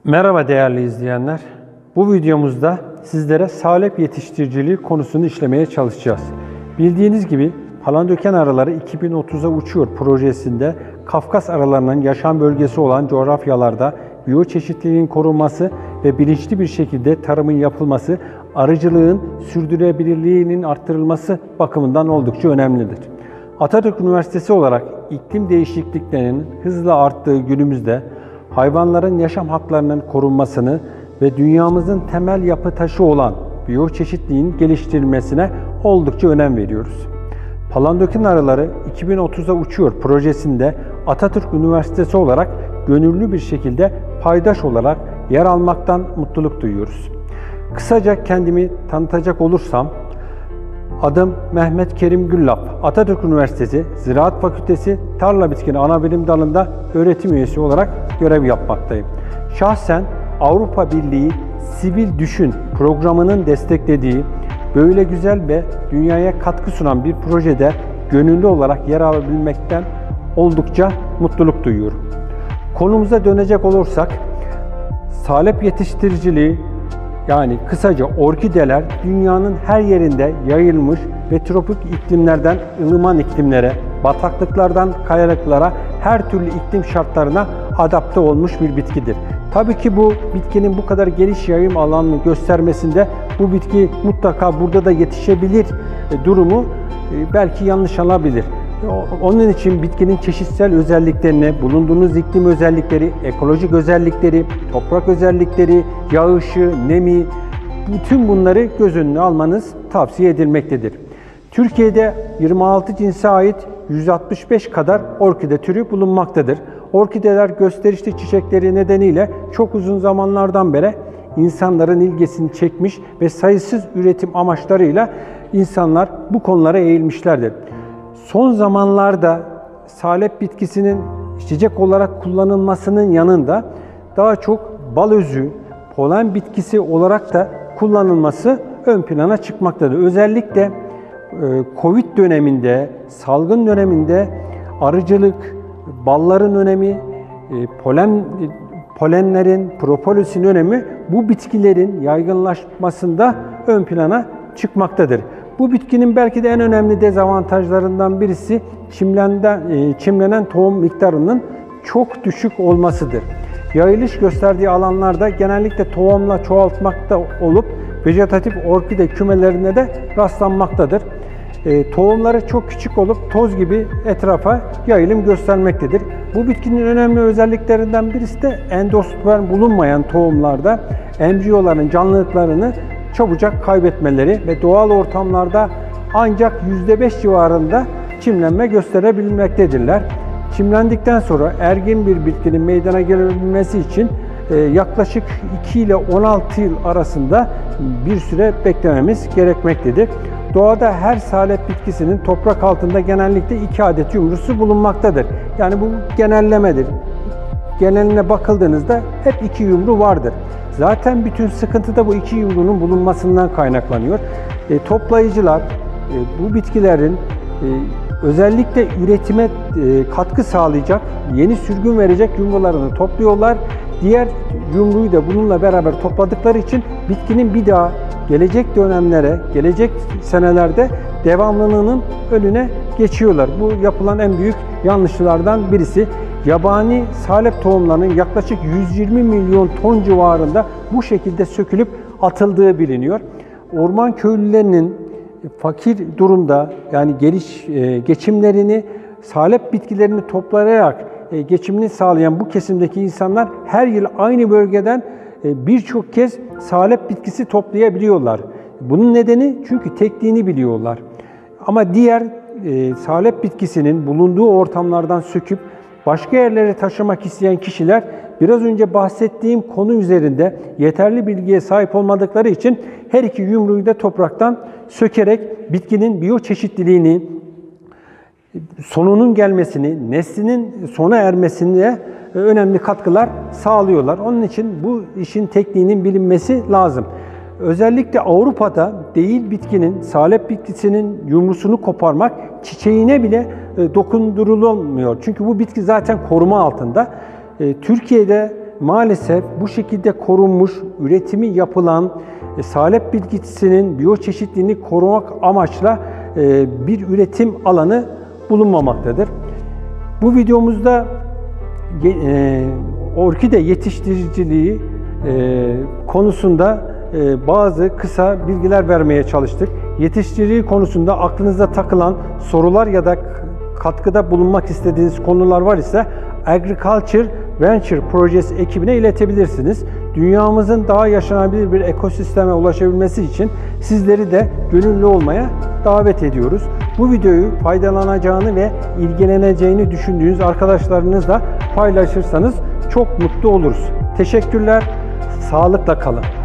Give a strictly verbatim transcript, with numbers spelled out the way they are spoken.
Merhaba değerli izleyenler. Bu videomuzda sizlere salep yetiştiriciliği konusunu işlemeye çalışacağız. Bildiğiniz gibi Palandöken Arıları iki bin otuza Uçuyor projesinde Kafkas arılarının yaşam bölgesi olan coğrafyalarda biyoçeşitliliğin korunması ve bilinçli bir şekilde tarımın yapılması, arıcılığın sürdürülebilirliğinin arttırılması bakımından oldukça önemlidir. Atatürk Üniversitesi olarak iklim değişikliklerinin hızla arttığı günümüzde hayvanların yaşam haklarının korunmasını ve dünyamızın temel yapı taşı olan biyoçeşitliliğin geliştirilmesine oldukça önem veriyoruz. Palandöken Arıları iki bin otuza Uçuyor projesinde Atatürk Üniversitesi olarak gönüllü bir şekilde paydaş olarak yer almaktan mutluluk duyuyoruz. Kısaca kendimi tanıtacak olursam, adım Mehmet Kerim Güllap, Atatürk Üniversitesi Ziraat Fakültesi Tarla Bitkini Anabilim Dalı'nda öğretim üyesi olarak görev yapmaktayım. Şahsen Avrupa Birliği Sivil Düşün programının desteklediği böyle güzel ve dünyaya katkı sunan bir projede gönüllü olarak yer alabilmekten oldukça mutluluk duyuyorum. Konumuza dönecek olursak, salep yetiştiriciliği, yani kısaca orkideler dünyanın her yerinde yayılmış ve tropik iklimlerden ılıman iklimlere, bataklıklardan kayalıklara, her türlü iklim şartlarına adapte olmuş bir bitkidir. Tabii ki bu bitkinin bu kadar geniş yayım alanını göstermesinde bu bitki mutlaka burada da yetişebilir durumu belki yanlış alabilir. Onun için bitkinin çeşitsel özelliklerini, bulunduğunuz iklim özellikleri, ekolojik özellikleri, toprak özellikleri, yağışı, nemi, bütün bunları göz önüne almanız tavsiye edilmektedir. Türkiye'de yirmi altı cinse ait yüz altmış beş kadar orkide türü bulunmaktadır. Orkideler gösterişli çiçekleri nedeniyle çok uzun zamanlardan beri insanların ilgisini çekmiş ve sayısız üretim amaçlarıyla insanlar bu konulara eğilmişlerdir. Son zamanlarda salep bitkisinin içecek olarak kullanılmasının yanında daha çok bal özü, polen bitkisi olarak da kullanılması ön plana çıkmaktadır. Özellikle Covid döneminde, salgın döneminde arıcılık, balların önemi, polen polenlerin, propolisin önemi bu bitkilerin yaygınlaşmasında ön plana çıkmaktadır. Bu bitkinin belki de en önemli dezavantajlarından birisi çimlenden, çimlenen tohum miktarının çok düşük olmasıdır. Yayılış gösterdiği alanlarda genellikle tohumla çoğaltmakta olup vejetatif orkide kümelerine de rastlanmaktadır. E, tohumları çok küçük olup toz gibi etrafa yayılım göstermektedir. Bu bitkinin önemli özelliklerinden birisi de endosperm bulunmayan tohumlarda embriyoların canlılıklarını çabucak kaybetmeleri ve doğal ortamlarda ancak yüzde beş civarında çimlenme gösterebilmektedirler. Çimlendikten sonra ergin bir bitkinin meydana gelebilmesi için e, yaklaşık iki ile on altı yıl arasında bir süre beklememiz gerekmektedir. Doğada her salep bitkisinin toprak altında genellikle iki adet yumrusu bulunmaktadır. Yani bu genellemedir. Geneline bakıldığınızda hep iki yumru vardır. Zaten bütün sıkıntı da bu iki yumruğunun bulunmasından kaynaklanıyor. E, toplayıcılar e, bu bitkilerin e, özellikle üretime e, katkı sağlayacak, yeni sürgün verecek yumrularını topluyorlar. Diğer yumruyu da bununla beraber topladıkları için bitkinin bir daha gelecek dönemlere, gelecek senelerde devamlılığının önüne geçiyorlar. Bu yapılan en büyük yanlışlardan birisi. Yabani salep tohumlarının yaklaşık yüz yirmi milyon ton civarında bu şekilde sökülüp atıldığı biliniyor. Orman köylülerinin fakir durumda, yani geliş, e, geçimlerini salep bitkilerini toplayarak e, geçimini sağlayan bu kesimdeki insanlar her yıl aynı bölgeden e, birçok kez salep bitkisi toplayabiliyorlar. Bunun nedeni çünkü tekniğini biliyorlar. Ama diğer e, salep bitkisinin bulunduğu ortamlardan söküp başka yerlere taşımak isteyen kişiler biraz önce bahsettiğim konu üzerinde yeterli bilgiye sahip olmadıkları için her iki yumruğu da topraktan sökerek bitkinin biyoçeşitliliğini, sonunun gelmesini, neslinin sona ermesine önemli katkılar sağlıyorlar. Onun için bu işin tekniğinin bilinmesi lazım. Özellikle Avrupa'da değil bitkinin, salep bitkisinin yumrusunu koparmak çiçeğine bile dokundurulmuyor. Çünkü bu bitki zaten koruma altında. Türkiye'de maalesef bu şekilde korunmuş, üretimi yapılan e, salep bitkisinin biyoçeşitliliğini korumak amaçla e, bir üretim alanı bulunmamaktadır. Bu videomuzda e, orkide yetiştiriciliği e, konusunda e, bazı kısa bilgiler vermeye çalıştık. Yetiştiriciliği konusunda aklınıza takılan sorular ya da katkıda bulunmak istediğiniz konular var ise Agriculture Venture projesi ekibine iletebilirsiniz. Dünyamızın daha yaşanabilir bir ekosisteme ulaşabilmesi için sizleri de gönüllü olmaya davet ediyoruz. Bu videoyu faydalanacağını ve ilgileneceğini düşündüğünüz arkadaşlarınızla paylaşırsanız çok mutlu oluruz. Teşekkürler, sağlıkla kalın.